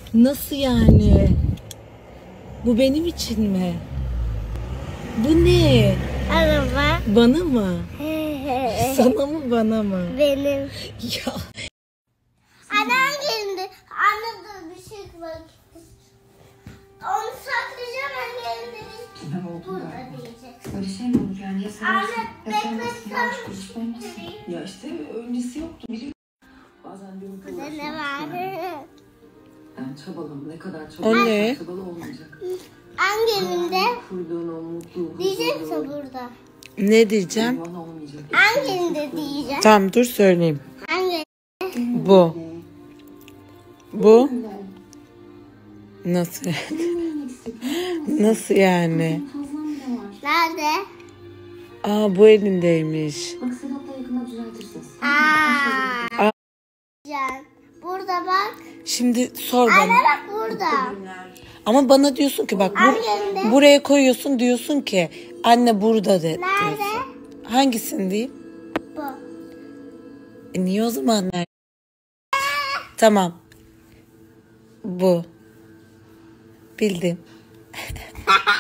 Nasıl yani? Bu benim için mi? Bu ne? Araba. Bana mı? Sana mı bana mı? Benim. Ya. Annem geldi. Anne dur bir şey bak. Onu saklayacağım annem burada diyecek. Öyle şey mi olur yani? Ya sen Anne bekle. Ya işte öncesi yoktu. Biri bazen diyorum ki burada ne var? yani çabalım ne kadar O ne? çabalı olmayacak. Annemde Kurduğun o mutlu diyecekse burada. Ne diyeceğim? olmayacak. Annemde diyeceğim. Tamam dur söyleyeyim. Anne. Bu. Bu. Nasıl? Nasıl yani? Nerede? Aa bu elindeymiş. Bak Sedat'la yakında düzeltirsiniz. Aa. Can. Burada bak. Şimdi sor Anne bana. bak burada. Ama bana diyorsun ki bak Annemde. buraya koyuyorsun diyorsun ki anne burada de. Nerede? Diyorsun. Hangisini diyeyim? Bu. Niye o zaman nerede? Tamam. Bu. Bildim.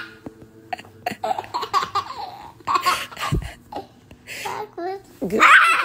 Bak bu.